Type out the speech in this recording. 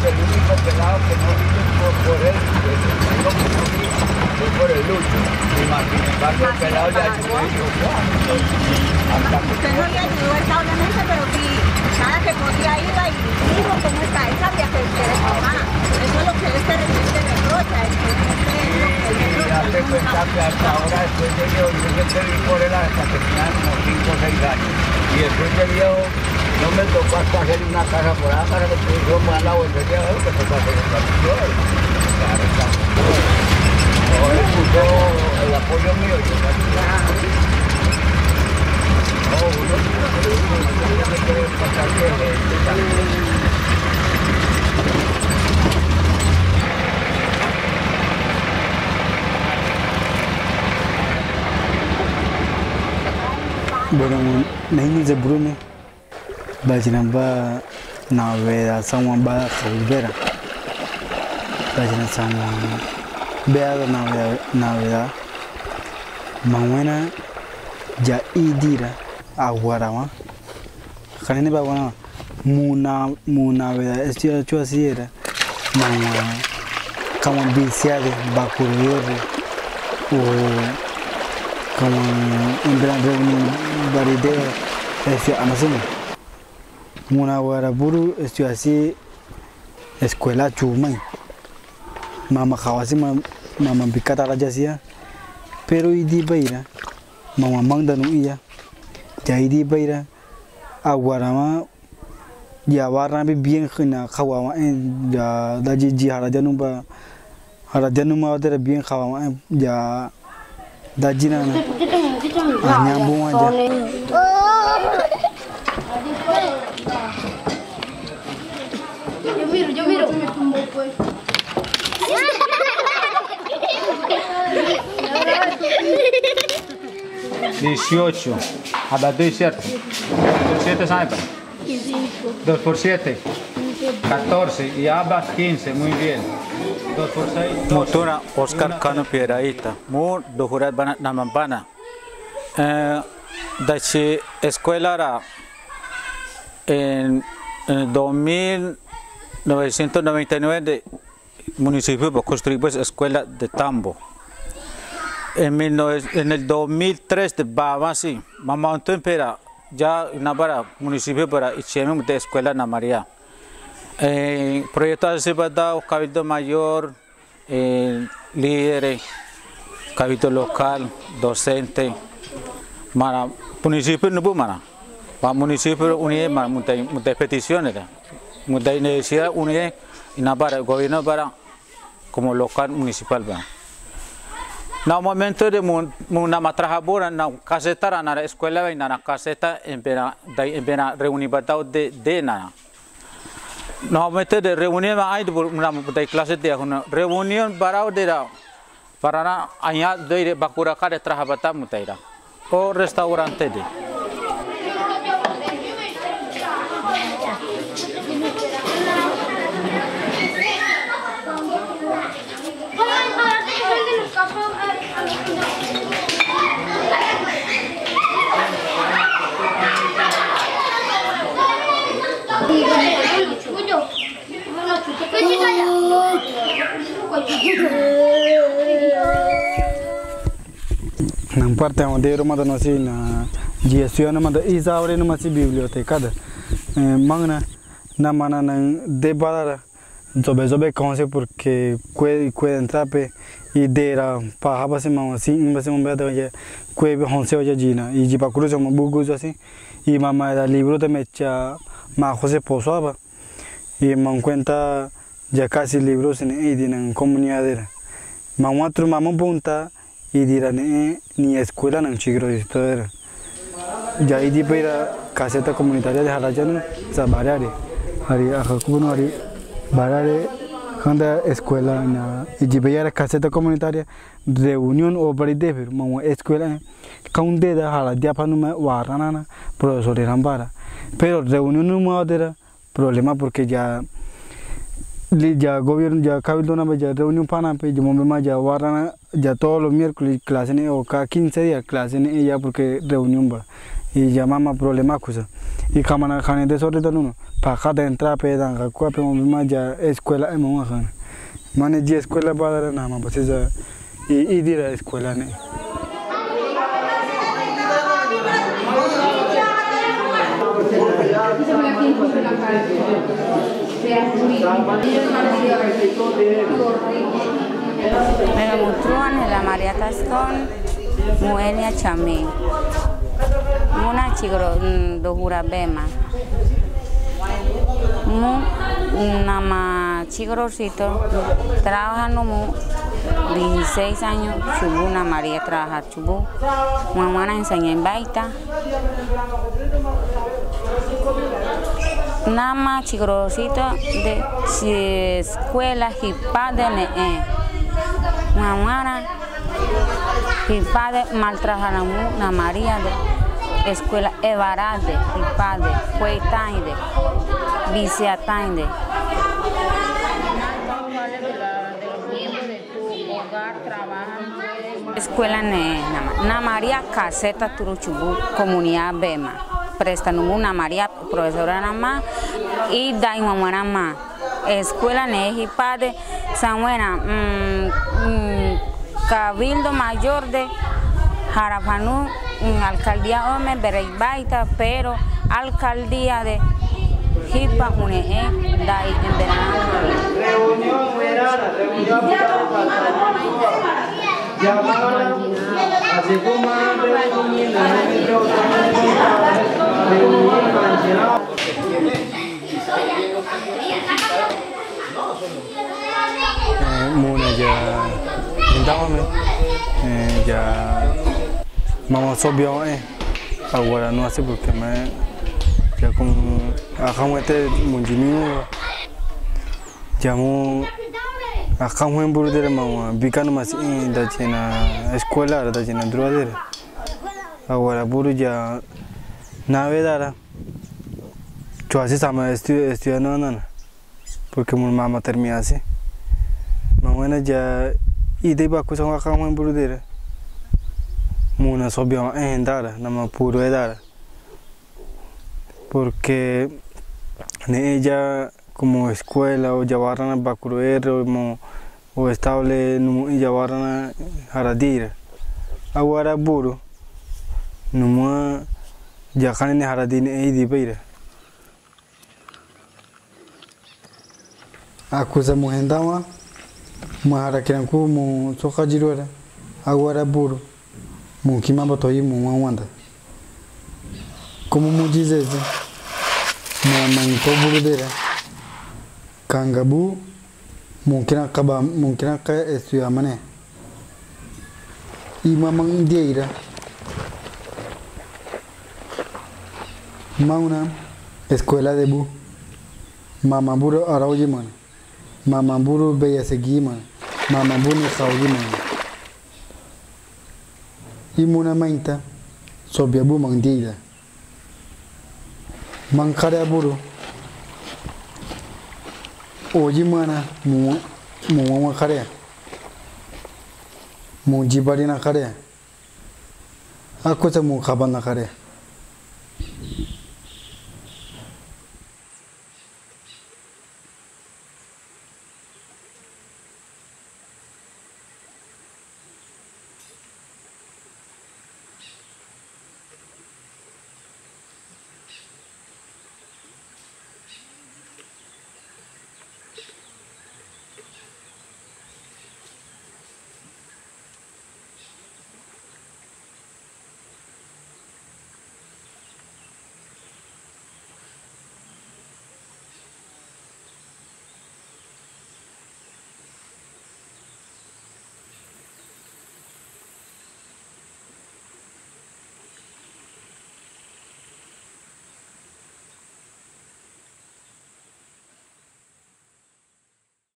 el único pelado que no vino por él, no fue por el lucho. Y más sin embargo el pelado le ayudó y dijo, usted no le ayudó esta obviamente, pero sí, cada que podía iba y dijo cómo está, él sabía que era su mamá. Eso es lo que este reprocha, es que y hace cuenta que hasta ahora después de viejo, yo siempre vi por él hasta que tenía como 5 o 6 años. Y después de viejo, no me tocó hasta hacer una casa por acá para que pudiera más la bolsería, que tocó hacer un camino. Claro, está. No, él puso el apoyo mío, yo no, uno me quiere pasar que bueno, naini ze Bruno bajina ba na weda sama ba khubera bajina sama bea na weda mawena ja idira agwarawa kanene ba wana muna weda estira chua siera mama kama bisiade bakuruyore o como en gran reunión variedad es anasini muna wara buru estoy así escuela chumai mama khawasi mama bikata la jasia pero idi baira mama mangda nu iya ya idi baira aguarama ya warna bi bien khina khawama ya daji harajanum ma odera bien khawama ya dajina nyambung aja. Yo miro. 18. Abadui, ¿cierto? 7 ¿sabes? 2 por 7. 14. Y abas 15. Muy bien. 2 por 6. Motora Oscar Cano Pieraita. Mu dohurat bana namambana. Dachi escuela era en 1999 de municipio construir pues escuela de Tambo. En el 2003 de Babasi, mamá Tempera ya Nabara municipio para Ichemem de escuela na María. Proyecto se va a dar cabildo mayor, líderes, cabildo local, docente, para municipio no puede mana, para municipio unir mana muchas peticiones, muchas necesidades unir y Nabara gobierno para como local municipal va. Na momento de una matrajabora na caseta na escuela y na caseta en pena reunir batao de na. Na momento de reunión hay una clase de una reunión para allá de bakuraca de trajabata mutaira o restaurante de. Nang parte onde roma no si na gestione ma isa ore no ma si biblioteca da mangna na mana nang debara zobe conse porque puede entrar pe idera pa haba se mama si imbase mo bada ya kwe honse oja jina y jipa kuru so bugu así y mama da libro de mecha ma José Pozoaba y me cuenta ya casi libros en en comunidad mamá otro mamá punta y dirá ni escuela ni chigro esto ya y di para caseta comunitaria de Harajan sabarare hari akakuno hari barare cuando escuela na y di para caseta comunitaria reunión o para de ver mamá escuela kaunde da Haradia panuma warana profesor de Rambara pero reunión no modera problema porque ya gobierno ya cabildo na ya reunión pana pe yo me ya warana ya todos los miércoles clase o cada 15 días clase ya porque reunión va y ya mamá problema cosa y cámara jane de sobre no para cada entrada pedan ka kwa pe mo ya escuela e mo kan mane ji escuela para na ma pues esa y dira escuela ne Pero mutruan la María Tascón, muenia chamí, una chigro do jurabema, nama chigrosito, trabajando 16 años, chubu una María trabaja chubu, mamá enseña en baita. Nama chigrosito de escuela hipade ne mamá hipade maltrajanamu na María de escuela evarade hipade cuetainde viciatainde escuela ne na María caseta turuchubu comunidad bema presta una María profesora nama y dai mamá nama escuela Nejipade San Buena Cabildo Mayor de Jarapanú alcaldía Ome Bereibaita pero alcaldía de Jipa Une dai en verano reunión verana llamada así como muna ya indame ya mama sobio ahora no hace porque me ya con akamete munjimi jamu akamwen burdere mama bikan mas da chena escuela da chena droadere ahora buru ya navedara chuasi sama estudiando nana porque mi mamá termina así mamá ya y de baku sama akamwen burdere muna sobio dara nama puro dara porque ne ella como escuela o llevaran a Bacuruer o estable y llevaran a Haradira ahora buru no ya can en Haradine e di beira acusa muhendama mahara kiran ku mu soka jirora agora buru mu kimamba toyi mu wanda como mu dizeze na manto buru dera kangabu mungkin ka estudiar mana y mamá dia ira mauna escuela de bu mama buru arauji man mama buru beya segi man mama buru khauji man y muna mainta sobia bu mang dia ira mangkara buru oji mana mu kare mu jibari na kare aku se mu khaban na kare